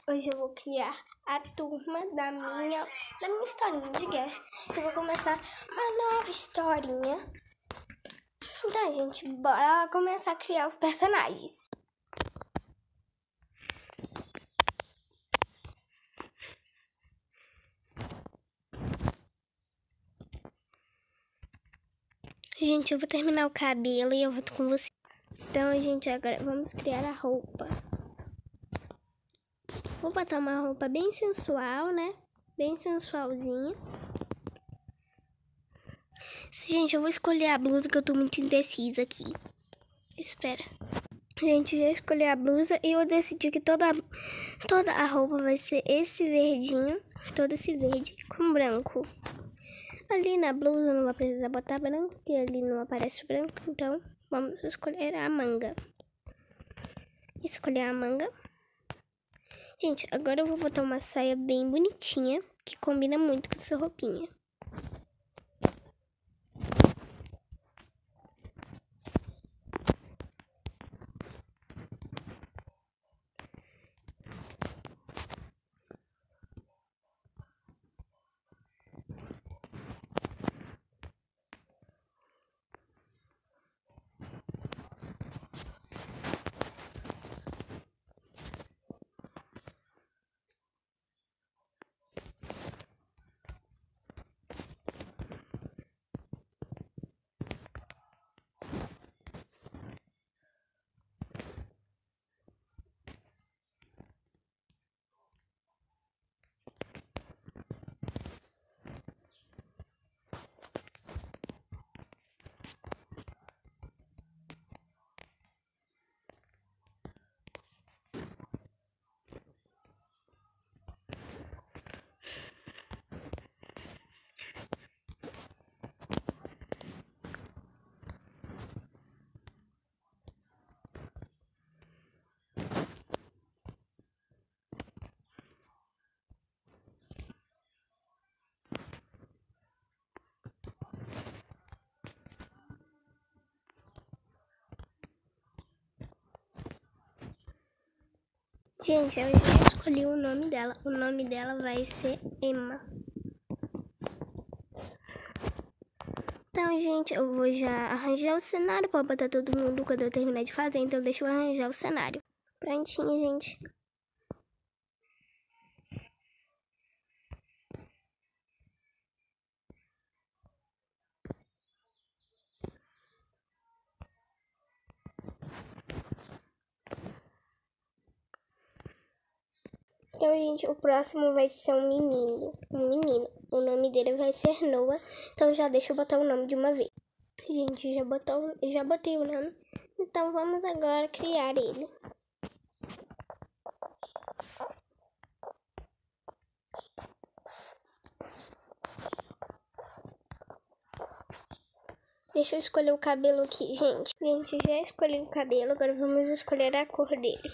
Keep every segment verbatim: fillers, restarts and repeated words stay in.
Hoje eu vou criar a turma da minha, da minha historinha de guerra. Eu vou começar uma nova historinha. Então, gente, bora começar a criar os personagens. Gente, eu vou terminar o cabelo e eu volto com você. Então, gente, agora vamos criar a roupa. Vou botar uma roupa bem sensual, né? Bem sensualzinha. Gente, eu vou escolher a blusa que eu tô muito indecisa aqui. Espera. Gente, já escolhi a blusa e eu decidi que toda, toda a roupa vai ser esse verdinho. Todo esse verde com branco. Ali na blusa não vai precisar botar branco, porque ali não aparece o branco. Então, vamos escolher a manga. Escolher a manga. Gente, agora eu vou botar uma saia bem bonitinha, que combina muito com essa roupinha. Gente, eu já escolhi o nome dela. O nome dela vai ser Emma. Então, gente, eu vou já arranjar o cenário para botar todo mundo quando eu terminar de fazer. Então, deixa eu arranjar o cenário. Prontinho, gente. Então, gente, o próximo vai ser um menino. Um menino. O nome dele vai ser Noah. Então, já deixa eu botar o nome de uma vez. Gente, já, botou, já botei o nome. Então, vamos agora criar ele. Deixa eu escolher o cabelo aqui, gente. Gente, já escolhi o cabelo. Agora vamos escolher a cor dele.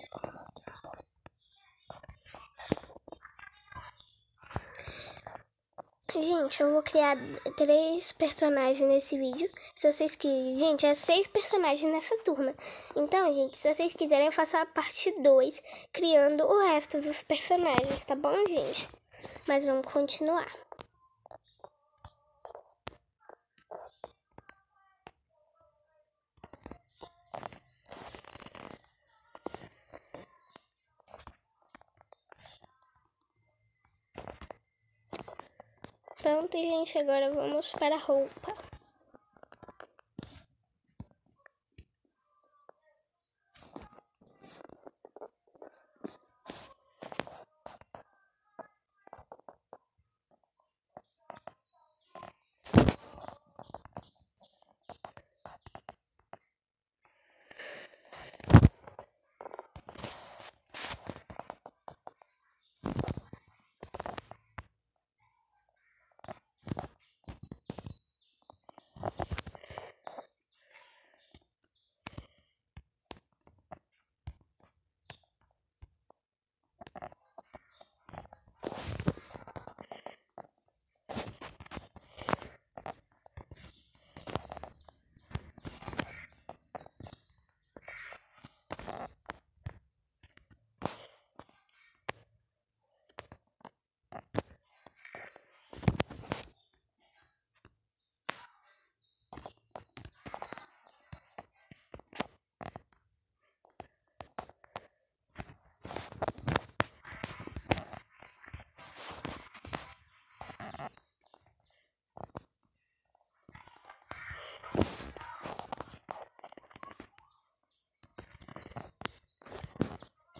Gente, eu vou criar três personagens nesse vídeo. Se vocês quiserem... Gente, é seis personagens nessa turma. Então, gente, se vocês quiserem, eu faço a parte dois, criando o resto dos personagens, tá bom, gente? Mas vamos continuar. Pronto, gente, agora vamos para a roupa.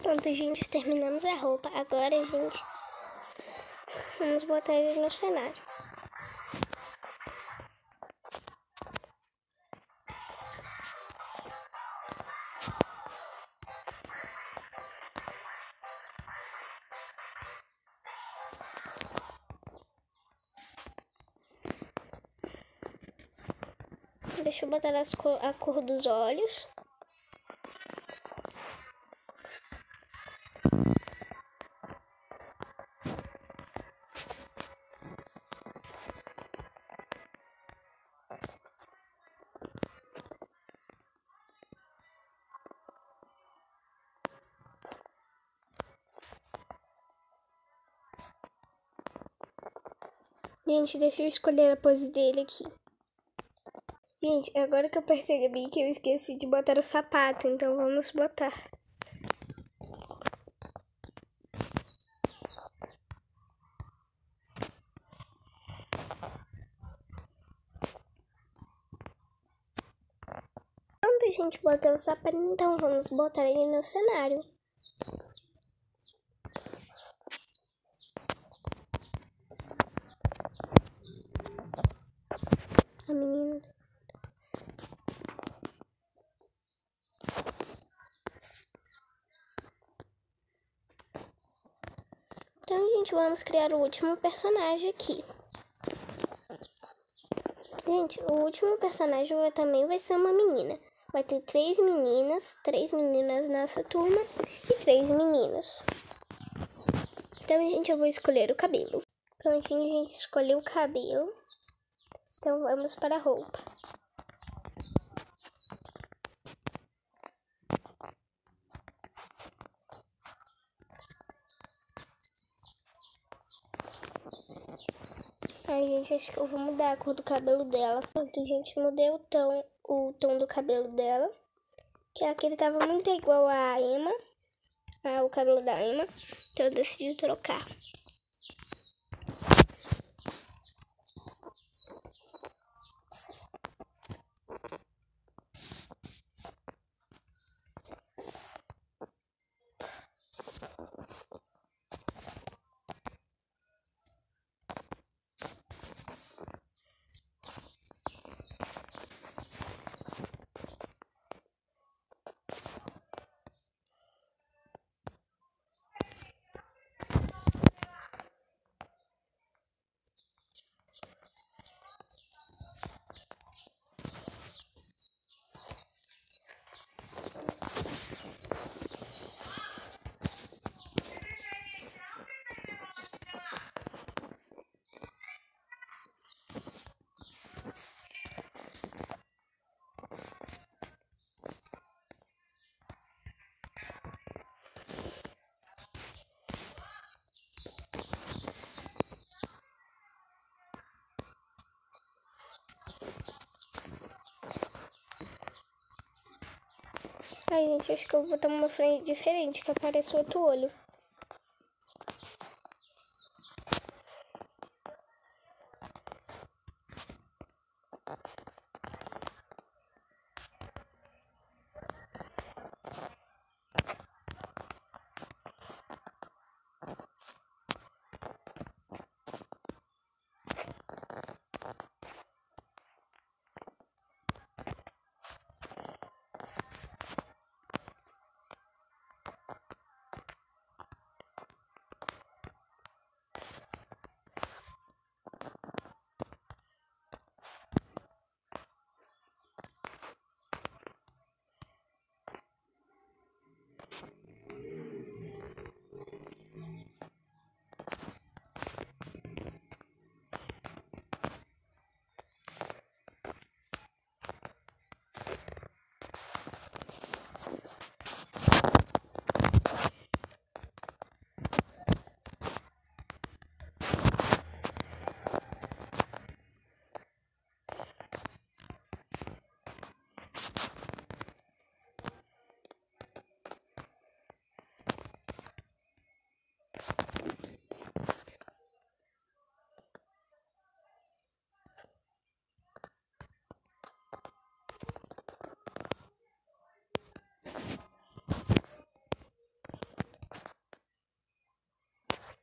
Pronto, gente, terminamos a roupa. Agora, gente, vamos botar ele no cenário. Deixa eu botar as cor, a cor dos olhos. Gente, deixa eu escolher a pose dele aqui. Gente, agora que eu percebi que eu esqueci de botar o sapato, então vamos botar. Quando a gente botar o sapato, então vamos botar ele no cenário. A menina... Então, gente, vamos criar o último personagem aqui. Gente, o último personagem também vai ser uma menina. Vai ter três meninas, três meninas nessa turma e três meninos. Então, gente, eu vou escolher o cabelo. Prontinho, gente, escolheu o cabelo. Então, vamos para a roupa. Ai, gente, acho que eu vou mudar a cor do cabelo dela. Pronto, gente, mudei o tom, o tom do cabelo dela. Que aquele tava muito igual a Emma. Ah, o cabelo da Emma. Então eu decidi trocar. Ai, gente, acho que eu vou botar uma frente diferente, que aparece outro olho.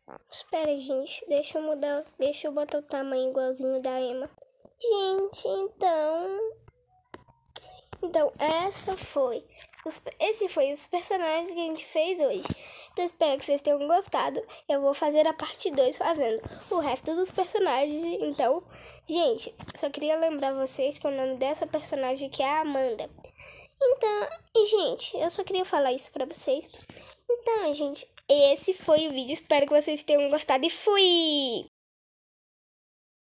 Espera, gente. Deixa eu mudar. Deixa eu botar o tamanho igualzinho da Emma. Gente, então... Então, essa foi... Os, esse foi os personagens que a gente fez hoje. Então, espero que vocês tenham gostado. Eu vou fazer a parte dois fazendo o resto dos personagens. Então, gente, só queria lembrar vocês que o nome dessa personagem aqui é a Amanda. Então, e, gente, eu só queria falar isso pra vocês. Então, gente, esse foi o vídeo. Espero que vocês tenham gostado e fui!